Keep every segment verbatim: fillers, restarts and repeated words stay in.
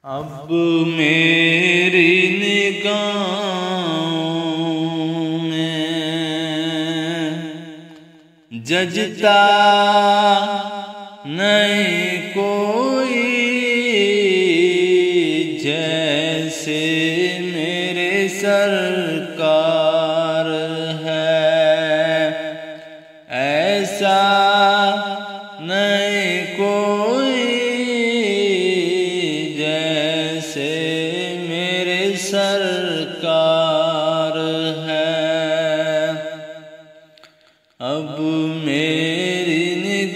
اب میری نگاہوں میں ججتا نہیں کوئی جیسے میرے سرکار ہے، ایسا نہیں کوئی جیسے میرے سرکار ہے۔ اب میری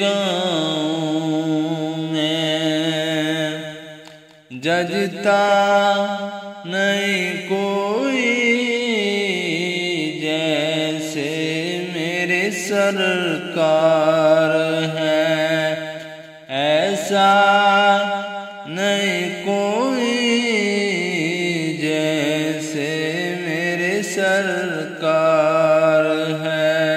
نگاہوں میں ججتا نہیں کوئی جیسے میرے سرکار ہے، ایسا نہیں کوئی جیسے میرے سرکار ہے۔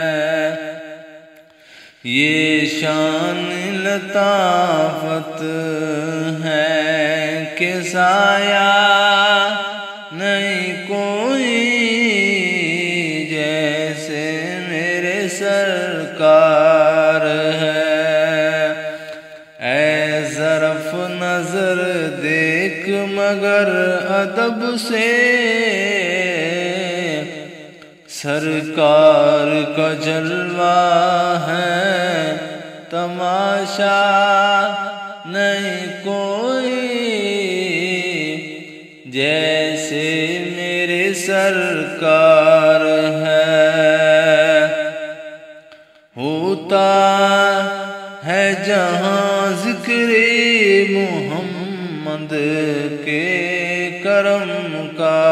یہ شان لطافت ہے کہ سایہ نہیں کوئی جیسے میرے سرکار ہے۔ اے ظرف نظر دیکھ مگر ادب سے، سرکار کا جلوہ ہے تماشا نہیں کوئی جیسے میرے سرکار ہے۔ ہوتا ہے جہاں ذکر محمد کے کرم کا،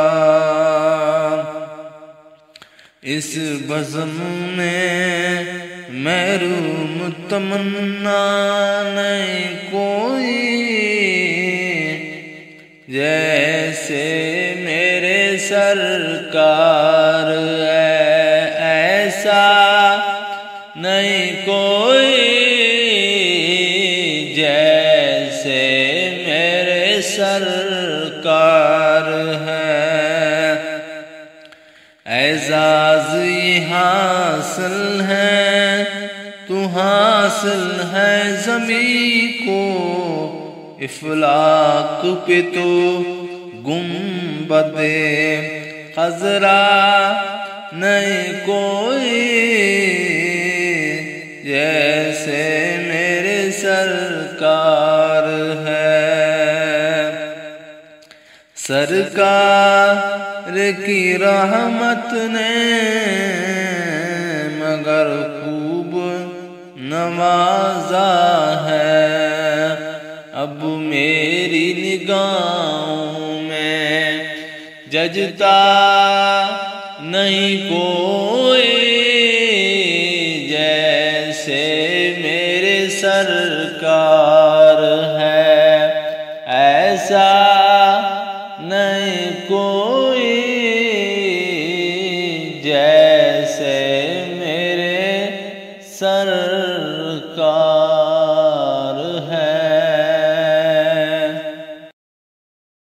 اس بزم میں محروم تمنا نہیں کوئی جیسے میرے سرکار ہے، ایسا نہیں کوئی جیسے میرے سرکار ہے۔ اعزاز یہ حاصل ہے تو حاصل ہے زمین کو، افلاک پہ تو گنبد خضرا نہیں کوئی جیسے میرے سرکار ہے۔ سرکار کی رحمت نے مگر خوب نوازا ہے، اب میری نگاہوں میں ججتا نہیں کوئی جیسے میرے سرکار ہے، ایسا نہیں کوئی جیسے